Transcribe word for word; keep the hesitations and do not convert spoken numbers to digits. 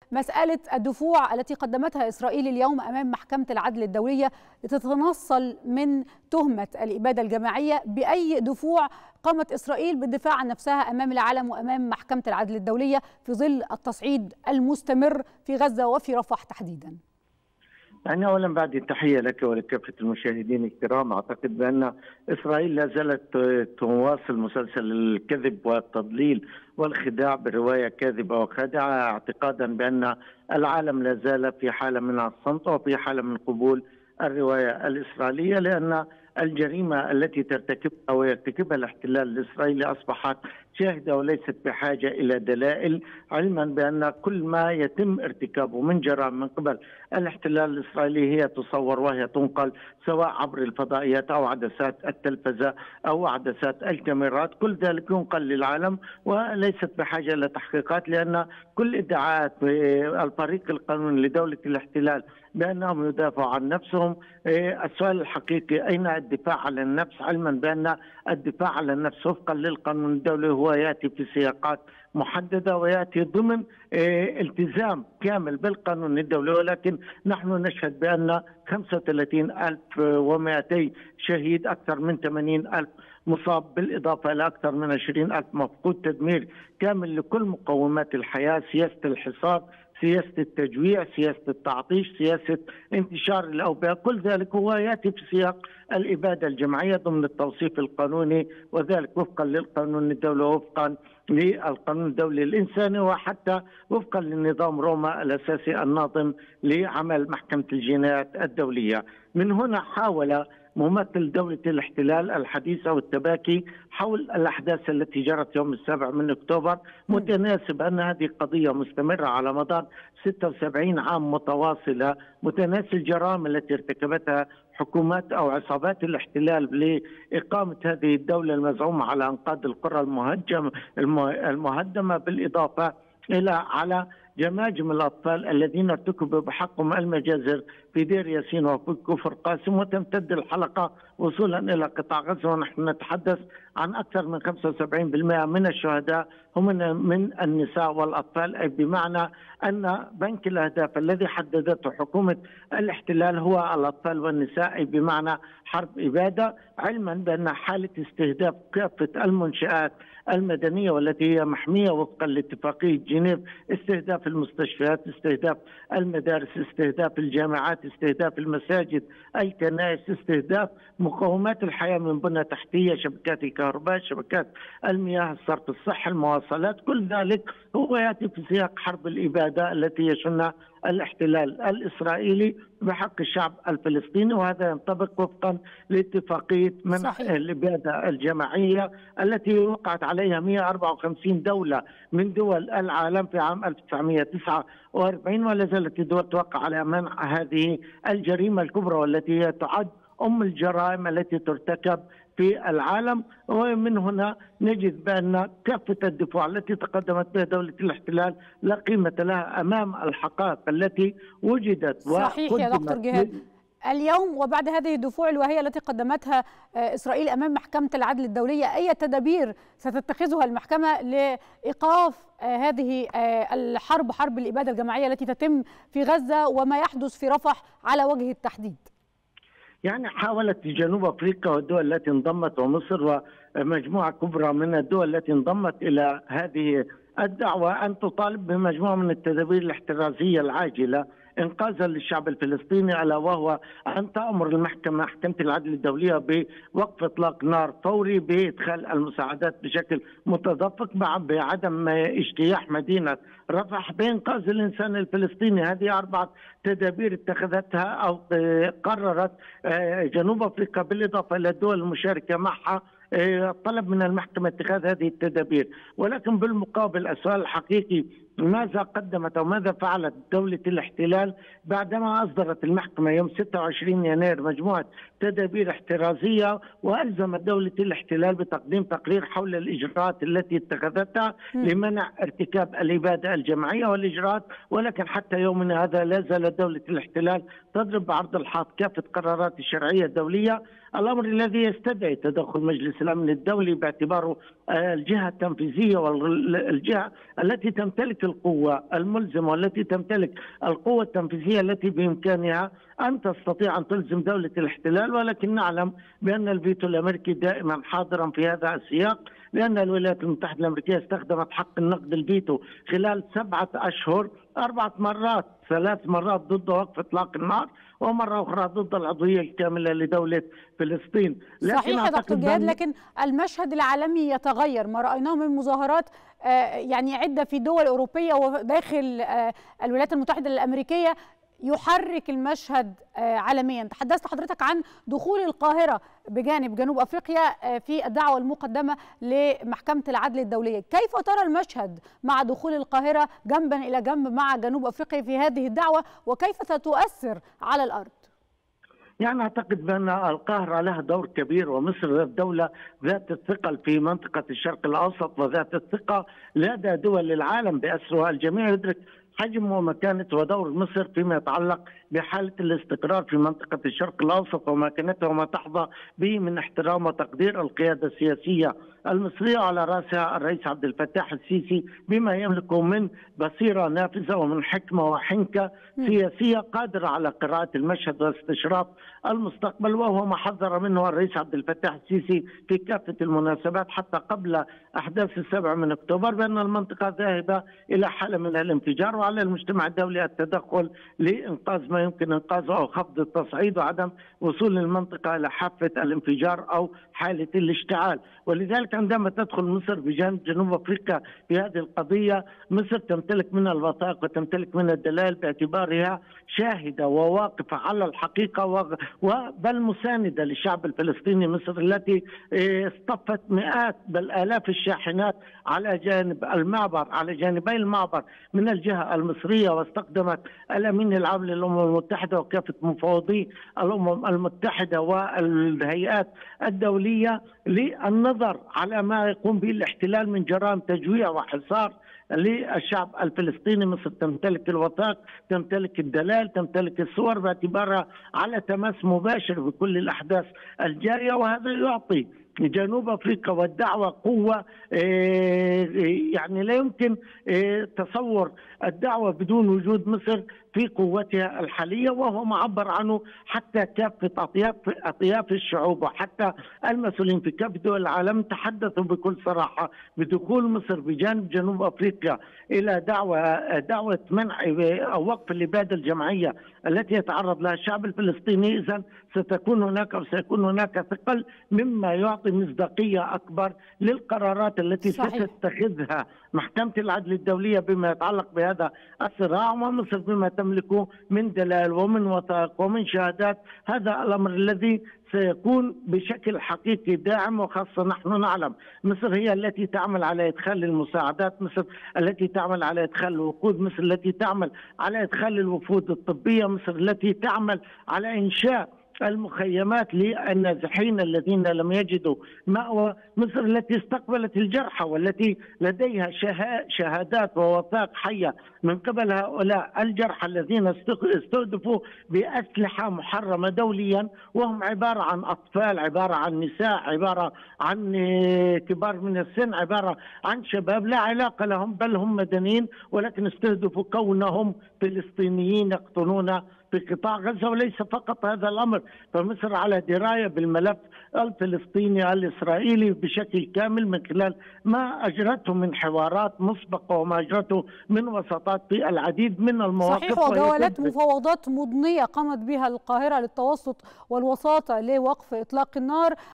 مسألة الدفوع التي قدمتها إسرائيل اليوم أمام محكمة العدل الدولية لتتنصل من تهمة الإبادة الجماعية، بأي دفوع قامت إسرائيل بالدفاع عن نفسها أمام العالم وأمام محكمة العدل الدولية في ظل التصعيد المستمر في غزة وفي رفح تحديدا؟ يعني أولا بعد التحية لك ولكافة المشاهدين الكرام، أعتقد بأن إسرائيل لا زالت تواصل مسلسل الكذب والتضليل والخداع برواية كاذبة وخادعة، اعتقادا بأن العالم لا زال في حالة من الصمت وفي حالة من قبول الرواية الإسرائيلية، لأن الجريمة التي ترتكبها ويرتكبها الاحتلال الإسرائيلي أصبحت شاهدة وليست بحاجة إلى دلائل، علما بأن كل ما يتم ارتكابه من جرائم من قبل الاحتلال الإسرائيلي هي تصور وهي تنقل سواء عبر الفضائيات أو عدسات التلفزة أو عدسات الكاميرات، كل ذلك ينقل للعالم وليست بحاجة إلى تحقيقات، لأن كل ادعاءات الفريق القانوني لدولة الاحتلال بأنهم يدافعوا عن نفسهم. السؤال الحقيقي أين الدفاع عن النفس، علما بأن الدفاع عن النفس وفقا للقانون الدولي هو يأتي في سياقات محددة ويأتي ضمن التزام كامل بالقانون الدولي، ولكن نحن نشهد بأن خمسة وثلاثين ألف ومئتين شهيد، أكثر من ثمانين ألف مصاب، بالإضافة إلى أكثر من عشرين ألف مفقود، تدمير كامل لكل مقومات الحياة، سياسة الحصار، سياسة التجويع، سياسة التعطيش، سياسة انتشار الأوبئة، كل ذلك هو يأتي في سياق الإبادة الجماعية ضمن التوصيف القانوني، وذلك وفقا للقانون الدولي ووفقا للقانون الدولي الإنساني وحتى وفقا للنظام روما الأساسي الناظم لعمل محكمة الجنايات الدولية. من هنا حاول ممثل دولة الاحتلال الحديثة والتباكي حول الأحداث التي جرت يوم السابع من أكتوبر، متناسب أن هذه قضية مستمرة على مدار ستة وسبعين عام متواصلة، متناسب الجرائم التي ارتكبتها حكومات أو عصابات الاحتلال لإقامة هذه الدولة المزعومة على أنقاض القرى المهجم المهدمة، بالإضافة إلى على جماجم الأطفال الذين ارتكبوا بحقهم المجازر في دير ياسين وفي كفر قاسم، وتمتد الحلقة وصولا إلى قطاع غزة، ونحن نتحدث عن أكثر من خمسة وسبعين بالمئة من الشهداء هم من النساء والأطفال، أي بمعنى أن بنك الأهداف الذي حددته حكومة الاحتلال هو الأطفال والنساء، أي بمعنى حرب إبادة، علما بأن حالة استهداف كافة المنشآت المدنية والتي هي محمية وفقا لاتفاقية جنيف، استهداف المستشفيات، استهداف المدارس، استهداف الجامعات، استهداف المساجد، الكنائس، استهداف مقومات الحياة من بنى تحتية، شبكات الكهرباء، شبكات المياه، الصرف الصحي، المواصلات، كل ذلك هو يأتي في سياق حرب الإبادة التي يشنها الاحتلال الإسرائيلي بحق الشعب الفلسطيني، وهذا ينطبق وفقا لاتفاقية منع الإبادة الجماعية التي وقعت عليها مئة وأربعة وخمسين دولة من دول العالم في عام ألف وتسعمئة وتسعة وأربعين، ولا زالت الدول توقع على منع هذه الجريمة الكبرى والتي هي تعد أم الجرائم التي ترتكب في العالم. ومن هنا نجد بأن كافة الدفوع التي تقدمت بها دولة الاحتلال لا قيمة لها أمام الحقائق التي وجدت. صحيح يا دكتور جهاد. اليوم وبعد هذه الدفوع الواهية التي قدمتها إسرائيل أمام محكمة العدل الدولية، أي تدابير ستتخذها المحكمة لإيقاف هذه الحرب، حرب الإبادة الجماعية التي تتم في غزة وما يحدث في رفح على وجه التحديد؟ يعني حاولت جنوب أفريقيا والدول التي انضمت ومصر ومجموعة كبرى من الدول التي انضمت إلى هذه الدعوة أن تطالب بمجموعة من التدابير الاحترازية العاجلة إنقاذا للشعب الفلسطيني، ألا وهو أن تأمر المحكمة محكمة العدل الدولية بوقف إطلاق نار فوري، بإدخال المساعدات بشكل متدفق، مع بعدم اجتياح مدينة رفح، بإنقاذ الإنسان الفلسطيني. هذه أربعة تدابير اتخذتها أو قررت جنوب أفريقيا بالإضافة إلى الدول المشاركة معها طلب من المحكمة اتخاذ هذه التدابير. ولكن بالمقابل السؤال الحقيقي، ماذا قدمت أو ماذا فعلت دولة الاحتلال بعدما أصدرت المحكمة يوم ستة وعشرين يناير مجموعة تدابير احترازية، وألزمت دولة الاحتلال بتقديم تقرير حول الإجراءات التي اتخذتها لمنع ارتكاب الإبادة الجماعية والإجراءات. ولكن حتى يومنا هذا لا زالت دولة الاحتلال تضرب بعرض الحائط كافة قرارات الشرعية الدولية، الأمر الذي يستدعي تدخل مجلس الأمن الدولي باعتباره الجهة التنفيذية والجهة التي تمتلك القوة الملزمة والتي تمتلك القوة التنفيذية التي بإمكانها أن تستطيع أن تلزم دولة الاحتلال، ولكن نعلم بأن الفيتو الأمريكي دائما حاضرا في هذا السياق، لأن الولايات المتحدة الأمريكية استخدمت حق النقد الفيتو خلال سبعة أشهر أربعة مرات، ثلاث مرات ضد وقف إطلاق النار ومرة أخرى ضد العضوية الكاملة لدولة فلسطين. صحيح يا دكتور جهاد، لكن المشهد العالمي يتغير، ما رأيناه من مظاهرات يعني عدة في دول أوروبية وداخل الولايات المتحدة الأمريكية يحرك المشهد عالميا. تحدثت حضرتك عن دخول القاهرة بجانب جنوب أفريقيا في الدعوة المقدمة لمحكمة العدل الدولية، كيف ترى المشهد مع دخول القاهرة جنبا إلى جنب مع جنوب أفريقيا في هذه الدعوة، وكيف ستؤثر على الأرض؟ يعني أعتقد بأن القاهرة لها دور كبير، ومصر دولة ذات الثقل في منطقة الشرق الأوسط وذات الثقة لدى دول العالم بأسرها. الجميع يدرك حجم ومكانة ودور مصر فيما يتعلق بحالة الاستقرار في منطقة الشرق الأوسط ومكانتها وما تحظى به من احترام وتقدير القيادة السياسية المصرية، على رأسها الرئيس عبد الفتاح السيسي بما يملكه من بصيرة نافذة ومن حكمة وحنكة سياسية قادرة على قراءة المشهد واستشراف المستقبل، وهو ما حذر منه الرئيس عبد الفتاح السيسي في كافة المناسبات حتى قبل أحداث السابع من أكتوبر، بأن المنطقة ذاهبة إلى حالة من الانفجار، وعلى المجتمع الدولي التدخل لإنقاذ ما يمكن إنقاذه أو خفض التصعيد وعدم وصول المنطقة إلى حافة الانفجار أو حالة الاشتعال. ولذلك عندما تدخل مصر بجانب جنوب أفريقيا في هذه القضية، مصر تمتلك من الوثائق وتمتلك من الدلائل باعتبارها شاهدة وواقفة على الحقيقة وبل مساندة للشعب الفلسطيني. مصر التي اصطفت مئات بل آلاف الشاحنات على جانب المعبر على جانبي المعبر من الجهة المصرية، واستخدمت الأمين العام للأمم المتحدة وكافة مفوضي الأمم المتحدة والهيئات الدولية للنظر على ما يقوم به الاحتلال من جرائم تجويع وحصار للشعب الفلسطيني. مصر تمتلك الوثائق، تمتلك الدلائل، تمتلك الصور باعتبارها على تماس مباشر بكل الأحداث الجارية، وهذا يعطي جنوب أفريقيا والدعوة قوة. يعني لا يمكن تصور الدعوة بدون وجود مصر في قوتها الحالية، وهو معبر عنه حتى كافة أطياف أطياف الشعوب وحتى المسؤولين في كافة دول العالم تحدثوا بكل صراحة بدخول مصر بجانب جنوب أفريقيا إلى دعوة دعوة منع أو وقف الإبادة الجماعية التي يتعرض لها الشعب الفلسطيني. إذن ستكون هناك وسيكون هناك ثقل مما يعطي مصداقية أكبر للقرارات التي صحيح. ستتخذها محكمة العدل الدولية بما يتعلق بهذا الصراع، ومصر بما تملكه من دلائل ومن وثائق ومن شهادات. هذا الأمر الذي سيكون بشكل حقيقي داعم، وخاصة نحن نعلم مصر هي التي تعمل على إدخال المساعدات، مصر التي تعمل على إدخال الوقود، مصر التي تعمل على إدخال الوفود الطبية، مصر التي تعمل على إنشاء المخيمات للنازحين الذين لم يجدوا مأوى، مصر التي استقبلت الجرحى والتي لديها شهادات ووثائق حية من قبل هؤلاء الجرحى الذين استهدفوا بأسلحة محرمة دوليا، وهم عبارة عن أطفال، عبارة عن نساء، عبارة عن كبار من السن، عبارة عن شباب لا علاقة لهم بل هم مدنيين، ولكن استهدفوا كونهم فلسطينيين يقطنون في قطاع غزة. وليس فقط هذا الأمر، فمصر على دراية بالملف الفلسطيني الإسرائيلي بشكل كامل من خلال ما أجرته من حوارات مسبقة وما أجرته من وساطات في العديد من المواقف. صحيح، وجولات مفاوضات مضنية قامت بها القاهرة للتوسط والوساطة لوقف إطلاق النار.